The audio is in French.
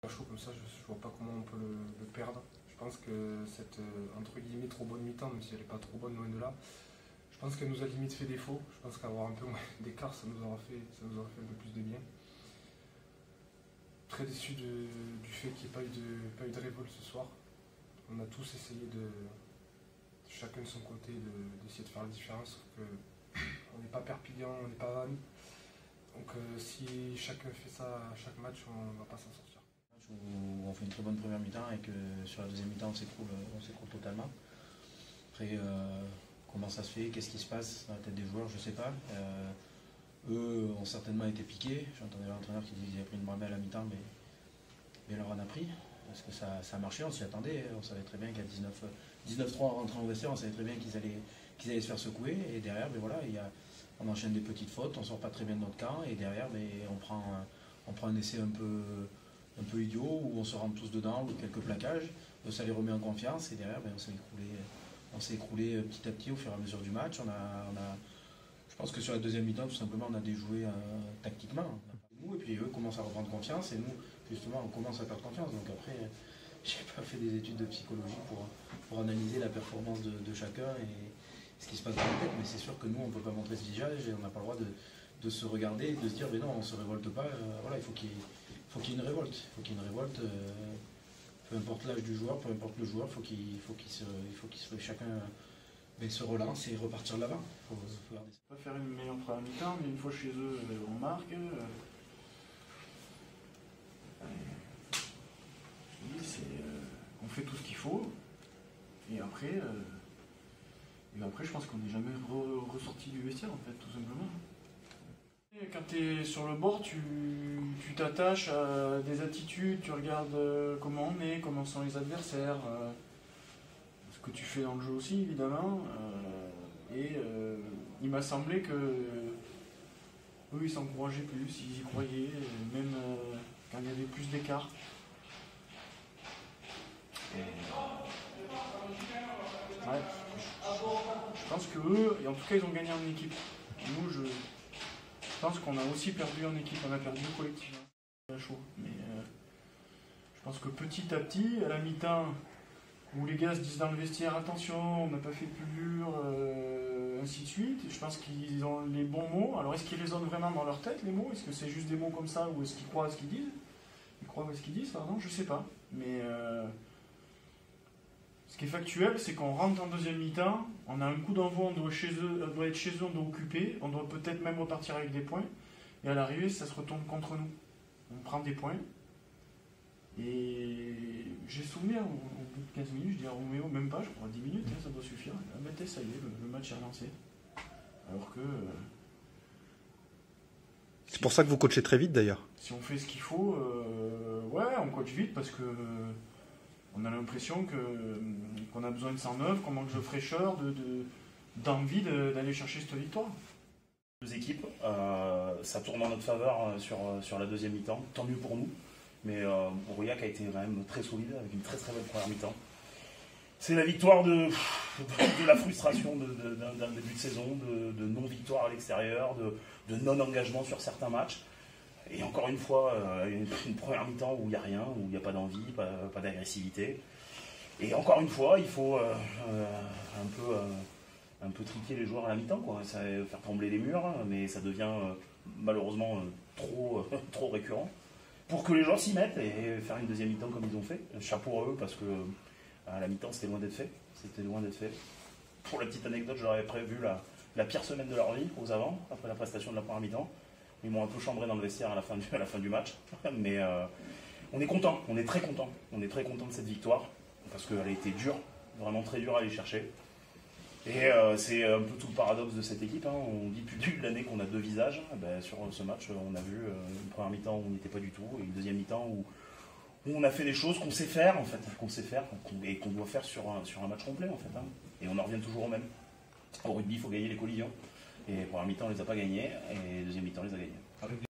Chaud comme ça, je vois pas comment on peut le perdre. Je pense que cette entre guillemets trop bonne mi-temps, même si elle n'est pas trop bonne loin de là, je pense qu'elle nous a limite fait défaut. Je pense qu'avoir un peu moins d'écart, ça nous aura fait un peu plus de bien. Très déçu du fait qu'il n'y ait pas eu de révolte ce soir. On a tous essayé chacun de son côté, d'essayer de faire la différence, sauf qu'on n'est pas Perpignan, on n'est pas Vannes. Donc si chacun fait ça à chaque match, on ne va pas s'en sortir. Où on fait une très bonne première mi-temps et que sur la deuxième mi-temps on s'écroule totalement. Après, comment ça se fait, qu'est-ce qui se passe dans la tête des joueurs, je ne sais pas. Eux ont certainement été piqués. J'entendais l'entraîneur qui disait qu'ils avaient pris une bramée à la mi-temps, mais il leur en a pris. Parce que ça a marché, on s'y attendait. On savait très bien qu'à 19-3 en rentrant au vestiaire, on savait très bien qu'ils allaient se faire secouer. Et derrière, ben voilà, on enchaîne des petites fautes, on ne sort pas très bien de notre camp. Et derrière, ben, on prend un essai un peu idiot, où on se rentre tous dedans, ou quelques plaquages. Ça les remet en confiance. Et derrière, ben, on s'est écroulé petit à petit au fur et à mesure du match. Je pense que sur la deuxième mi-temps, tout simplement, on a déjoué tactiquement. Et puis eux commencent à reprendre confiance et nous, justement, on commence à perdre confiance. Donc après, j'ai pas fait des études de psychologie pour analyser la performance de chacun et ce qui se passe dans la tête. Mais c'est sûr que nous, on ne peut pas montrer ce visage et on n'a pas le droit de se regarder et de se dire, mais non, on ne se révolte pas. Voilà, il faut qu'il y ait une révolte. Il faut qu'il y ait une révolte. Peu importe l'âge du joueur, peu importe le joueur, il faut qu'il chacun se relance et repartir de l'avant. On va faire une meilleure première mi-temps, mais une fois chez eux, on marque. On fait tout ce qu'il faut. Et après, je pense qu'on n'est jamais ressorti du vestiaire, en fait, tout simplement. Et quand tu es sur le bord, tu t'attaches à des attitudes, tu regardes comment on est, comment sont les adversaires, ce que tu fais dans le jeu aussi, évidemment. Il m'a semblé que eux, ils s'encourageaient plus, ils y croyaient, même quand il y avait plus d'écart. Ouais, je pense que eux, et en tout cas, ils ont gagné en équipe. Nous, je pense qu'on a aussi perdu en équipe, on a perdu collectivement. Chaud. Mais je pense que petit à petit, à la mi-temps, où les gars se disent dans le vestiaire attention, on n'a pas fait de plus dur, ainsi de suite. Je pense qu'ils ont les bons mots. Alors est-ce qu'ils résonnent vraiment dans leur tête les mots? Est-ce que c'est juste des mots comme ça ou est-ce qu'ils croient à ce qu'ils disent? Ils croient à ce qu'ils disent, pardon, je sais pas. Mais ce qui est factuel, c'est qu'on rentre en deuxième mi-temps, on a un coup d'envoi, on doit être chez eux, on doit occuper, on doit peut-être même repartir avec des points. Et à l'arrivée, ça se retourne contre nous. On prend des points. Et j'ai souvenir, au bout de 15 minutes, je dis à Roméo, même pas, je crois, 10 minutes, ça doit suffire. Ah, ben, ça y est, le match est relancé. Alors que... c'est pour ça que vous coachez très vite d'ailleurs. Si on fait ce qu'il faut, ouais, on coach vite parce que on a l'impression qu'on a besoin de 109, qu'on manque de fraîcheur, d'envie d'aller chercher cette victoire. Deux équipes, ça tourne en notre faveur sur la deuxième mi-temps, tant mieux pour nous. Mais Aurillac a été quand même très solide avec une très très bonne première mi-temps. C'est la victoire de la frustration d'un début de saison, de non-victoire à l'extérieur, de non-engagement sur certains matchs. Et encore une fois, une première mi-temps où il n'y a rien, où il n'y a pas d'envie, pas d'agressivité. Et encore une fois, il faut un peu triquer les joueurs à la mi-temps, quoi. Ça va faire trembler les murs, mais ça devient malheureusement trop récurrent. Pour que les joueurs s'y mettent et faire une deuxième mi-temps comme ils ont fait. Chapeau à eux parce que à la mi-temps c'était loin d'être fait. Pour la petite anecdote, j'aurais prévu la pire semaine de leur vie aux avants, après la prestation de la première mi-temps. Ils m'ont un peu chambré dans le vestiaire à la fin du match. Mais on est content, on est très content. On est très content de cette victoire parce qu'elle a été dure, vraiment très dure à aller chercher. Et c'est un peu tout le paradoxe de cette équipe. Hein. On dit depuis le début de l'année qu'on a deux visages. Ben, sur ce match, on a vu une première mi-temps où on n'y était pas du tout, et une deuxième mi-temps où on a fait des choses qu'on sait faire, en fait, et qu'on doit faire sur un match complet, en fait. Hein. Et on en revient toujours au même. Au rugby, il faut gagner les collisions. Et première mi-temps, on ne les a pas gagnés, et deuxième mi-temps, on les a gagnés.